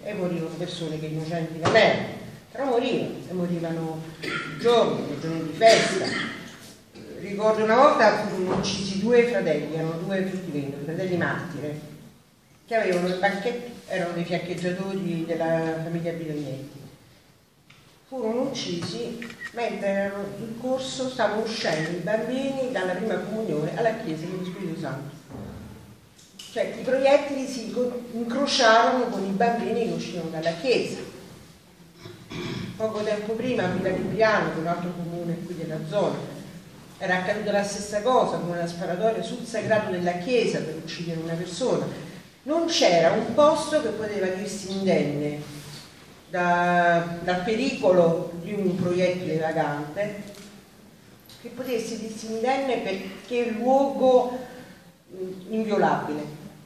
e morivano persone che innocenti non erano, però morivano giorni di festa. Ricordo una volta furono uccisi due fratelli, erano due fruttivendoli, fratelli martiri, che avevano il banchetto, erano dei fiancheggiatori della famiglia Bidognetti. Furono uccisi mentre erano in corso, stavano uscendo i bambini dalla prima comunione alla chiesa dello Spirito Santo. Cioè i proiettili si incrociarono con i bambini che uscivano dalla chiesa. Poco tempo prima a Villa di Piano, un altro comune qui della zona, era accaduta la stessa cosa, con una sparatoria sul sagrato della chiesa per uccidere una persona. Non c'era un posto che poteva dirsi indenne dal pericolo di un proiettile vagante, che potesse dirsi indenne perché è un luogo inviolabile.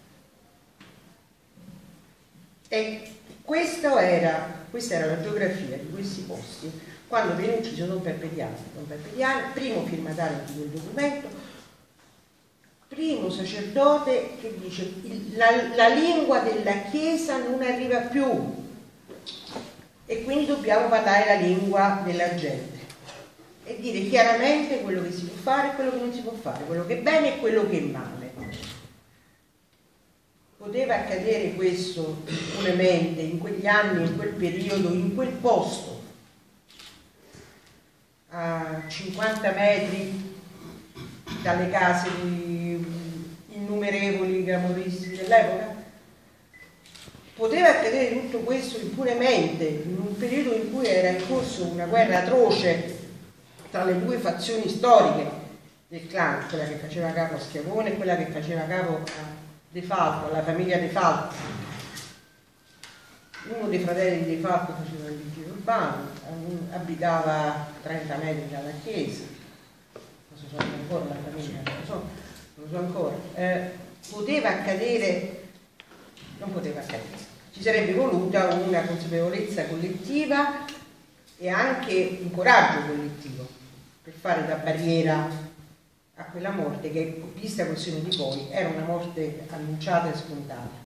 E questa era la geografia di questi posti quando viene ucciso Don Peppe Diani. Don Peppe Diani, primo firmatario di quel documento, primo sacerdote che dice la lingua della Chiesa non arriva più e quindi dobbiamo parlare la lingua della gente e dire chiaramente quello che si può fare e quello che non si può fare, quello che è bene e quello che è male. Poteva accadere questo impunemente in quegli anni, in quel periodo, in quel posto, a 50 metri dalle case di innumerevoli camorristi dell'epoca? Poteva accadere tutto questo impunemente in un periodo in cui era in corso una guerra atroce tra le due fazioni storiche del clan, quella che faceva capo a Schiavone e quella che faceva capo a De Falco, alla famiglia De Falco. Uno dei fratelli di De Falco faceva il vigile urbano, abitava a 30 metri dalla chiesa, non so ancora la famiglia, non lo so ancora. Poteva accadere, non poteva accadere. Ci sarebbe voluta una consapevolezza collettiva e anche un coraggio collettivo per fare da barriera a quella morte che, vista questione di poi, era una morte annunciata e scontata.